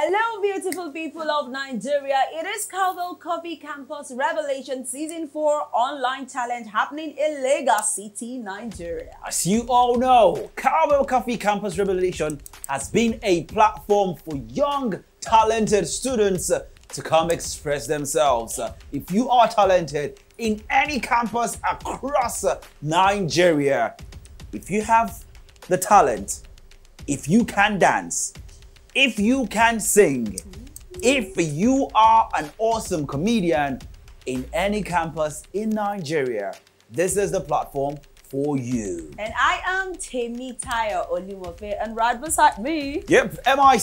Hello, beautiful people of Nigeria. It is Cowbell Coffee Campus Revelation Season 4 online talent happening in Lagos City, Nigeria. As you all know, Cowbell Coffee Campus Revelation has been a platform for young, talented students to come express themselves. If you are talented in any campus across Nigeria, if you have the talent, if you can dance, if you can sing, if you are an awesome comedian in any campus in Nigeria, this is the platform for you. And I am Temi Tayo Olumofe, and right beside me, Yep,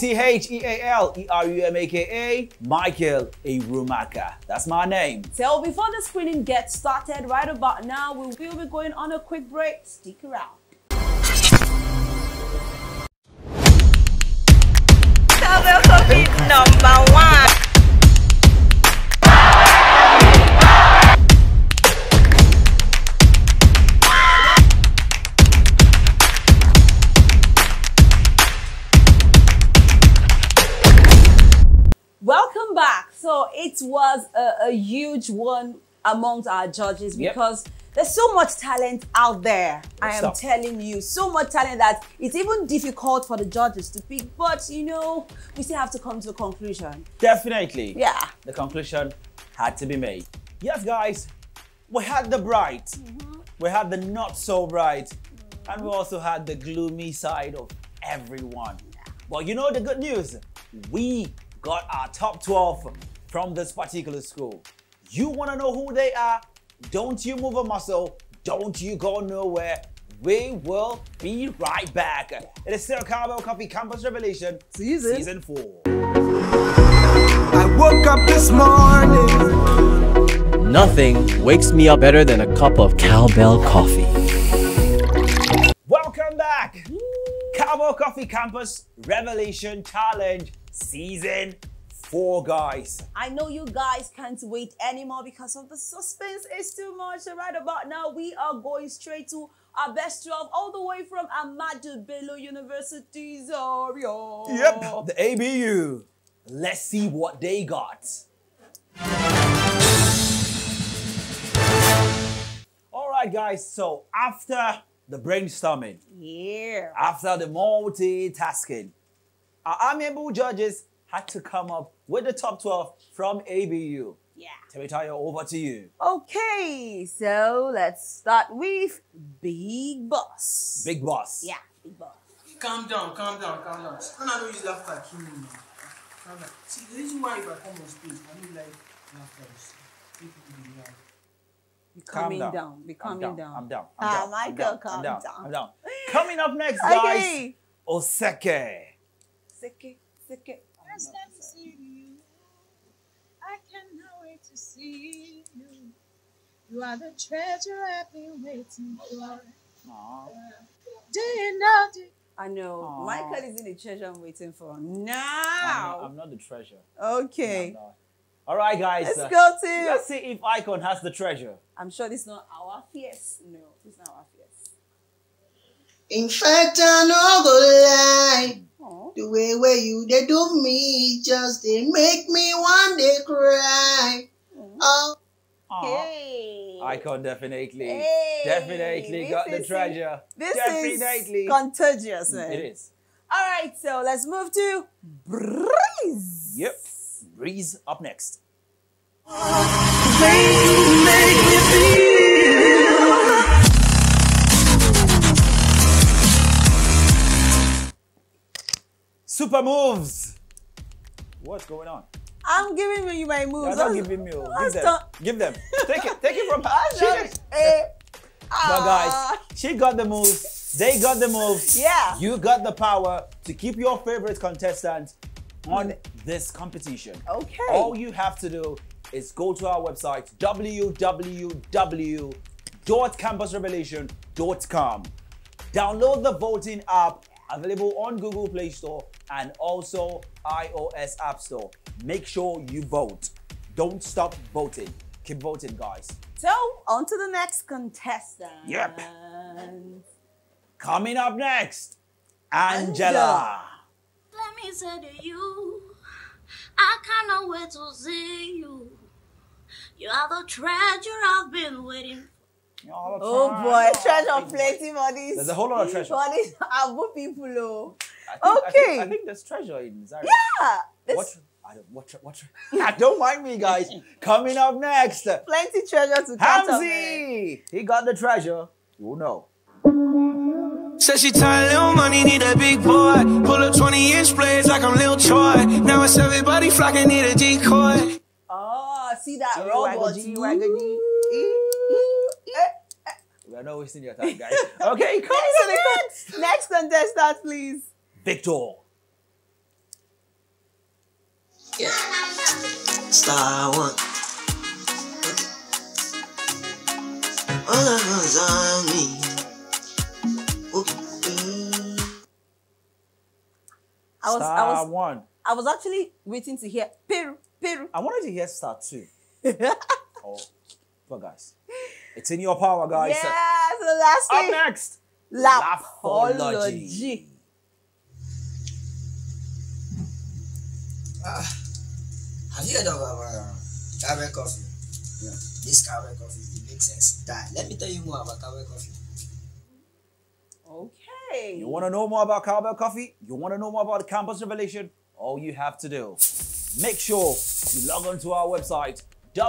Micheal Michael Erumaka. That's my name. So before the screening gets started right about now, we will be going on a quick break. Stick around. Cowbell Coffee #1. Welcome back. So it was a huge one amongst our judges because there's so much talent out there. I am telling you, so much talent that it's even difficult for the judges to pick. But you know, we still have to come to a conclusion. Definitely. Yeah. The conclusion had to be made. Yes, guys, we had the bright, we had the not so bright, and we also had the gloomy side of everyone. But you know the good news? We got our top 12 from this particular school. You want to know who they are? Don't you move a muscle. Don't you go nowhere. We will be right back. It is still Cowbell Coffee Campus Revelation Season 4. I woke up this morning. Nothing wakes me up better than a cup of Cowbell coffee. Welcome back. Cowbell Coffee Campus Revelation Challenge Season 4, guys. I know you guys can't wait anymore because of the suspense is too much. So right about now, we are going straight to our best 12 all the way from Ahmadu, Bello University, Zaria. Yep, the ABU. Let's see what they got. All right, guys, so after the brainstorming, after the multitasking, our amiable judges had to come up with the top 12 from ABU. Yeah. Temitayo, over to you. Okay, so let's start with Big Boss. Big Boss. Yeah, Big Boss. Calm down. When I don't use laughter, kill me now. Calm down. See, the reason why if I come on stage, I don't like laughter. People be laugh. Be calming down. Be calming down. I'm down. Michael, calm down. I'm down. Coming up next, guys. Okay. Oseke. Seke. First time to see you, I cannot wait to see you. You are the treasure I've been waiting for. Day and night. I know. Aww. Michael is in the treasure I'm waiting for now. I'm not the treasure. Okay. No, all right, guys. Let's go to... Let's see if Icon has the treasure. I'm sure this is not our fierce. No, this is not our fierce. In fact, I no go lie. Aww. The way where you they do me, just they make me one day cry. Oh, Hey. Icon definitely This got the is- treasure. This Definitely. is contagious, man. It is. All right, so let's move to Breeze. Yep. Breeze up next. Super moves. What's going on? I'm giving you my moves. Don't give me. Give them. Take it from her. But guys, she got the moves. They got the moves. Yeah. You got the power to keep your favorite contestant on this competition. Okay. All you have to do is go to our website, www.campusrevelation.com. Download the voting app available on Google Play Store and also iOS App Store. Make sure you vote. Don't stop voting. Keep voting, guys. So, on to the next contestant. Yep. Coming up next, Angela. Let me say to you, I cannot wait to see you. You are the treasure I've been waiting for. Oh boy, treasure plenty for this. There's a whole lot of treasure. For these Abu people, oh. I think there's treasure in Zaria. Yeah. Don't mind me, guys. Coming up next, Plenty treasure to catch up. Hamzy. He got the treasure. You know. Said she tired, little money, need a big boy. Pull up 20-inch blades like I'm Lil Troy. Now it's everybody flocking, need a decoy. Oh, see that robot. We are not wasting your time, guys. Okay, come on. Next contestant, please. Victor. Yeah. Star one. All of us on me. I was actually waiting to hear Peru. I wanted to hear star 2. Oh, but guys, it's in your power, guys. Yeah, so lastly. Up next, Lapology. Have you heard of Cowbell Coffee? Yeah. This Cowbell Coffee, it makes sense. Let me tell you more about Cowbell Coffee. Okay. You want to know more about Cowbell Coffee? You want to know more about Campus Revelation? All you have to do, make sure you log on to our website,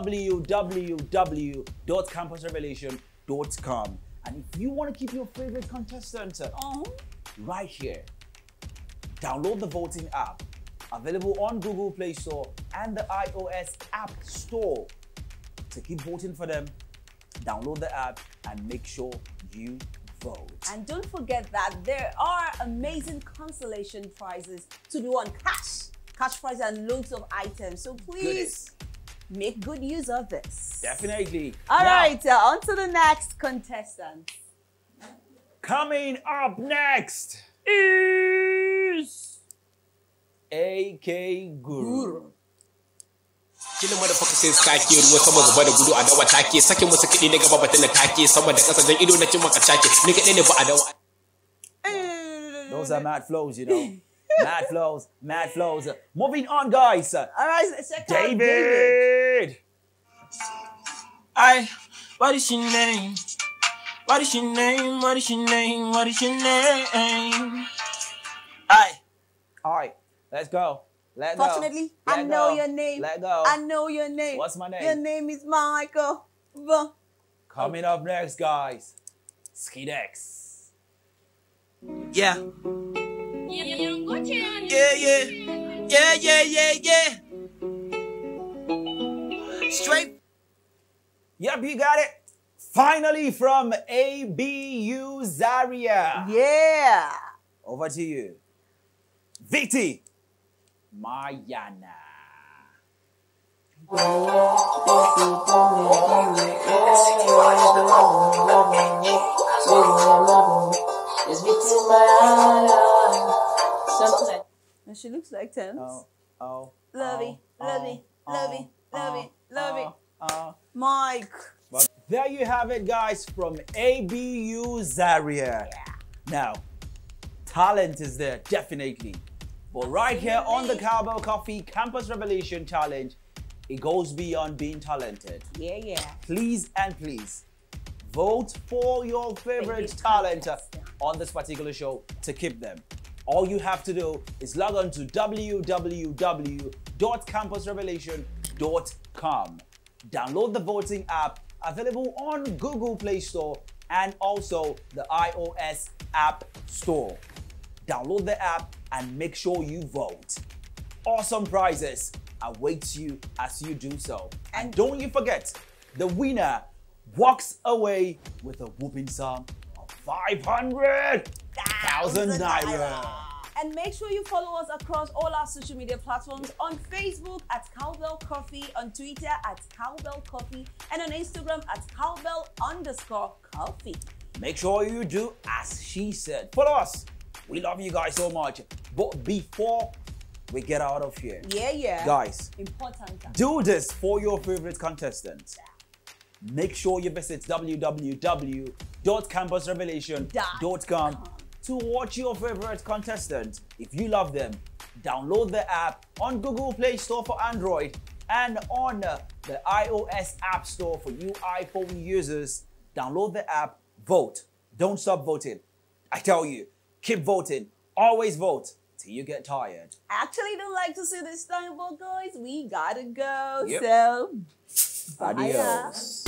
www.campusrevelation.com. And if you want to keep your favorite contestant right here, download the voting app, available on Google Play Store and the iOS App Store. To keep voting for them, download the app and make sure you vote. And don't forget that there are amazing consolation prizes to be won. Cash prizes and loads of items. So please make good use of this. Definitely. All right, on to the next contestant. Coming up next is AK Guru. Killing motherfuckers in sky here with some of the body guru. I know what I can. Second was a kid nigga, but in the taki, someone that doesn't even know that you want to check it. Nigga, I don't. Those are mad flows, you know. Mad flows. Moving on, guys. All right, let's check out David. What is your name? What is your name? What is your name? What is your name? All right, let's go. Fortunately, I know your name. Let go. I know your name. What's my name? Your name is Michael. Coming up next, guys. Skidex. Yeah. Straight. Yep, you got it. Finally from ABU Zaria. Yeah. Over to you. Viti. Mayana. And she looks like Thames. Lovey. Mike. But there you have it, guys, from ABU Zaria. Yeah. Now, talent is there, definitely. But right here on the Cowbell Coffee Campus Revelation Challenge, it goes beyond being talented. Yeah. Please and please, vote for your favorite talent on this particular show to keep them. All you have to do is log on to www.campusrevelation.com. Download the voting app, available on Google Play Store and also the iOS App Store. Download the app and make sure you vote. Awesome prizes await you as you do so. And don't you forget, the winner walks away with a whooping sum of 500,000 naira. And make sure you follow us across all our social media platforms, on Facebook at Cowbell Coffee, on Twitter at Cowbell Coffee, and on Instagram at Cowbell_Coffee. Make sure you do as she said. Follow us. We love you guys so much. But before we get out of here, guys, important. Do this for your favorite contestants. Make sure you visit www.campusrevelation.com to watch your favorite contestant. If you love them, Download the app on Google Play Store for Android and on the iOS App Store for you iPhone users. Download the app, vote. Don't stop voting. I tell you, keep voting. Always vote till you get tired. I actually don't like to see this time, but guys, we gotta go. Yep. So, bye. Adios.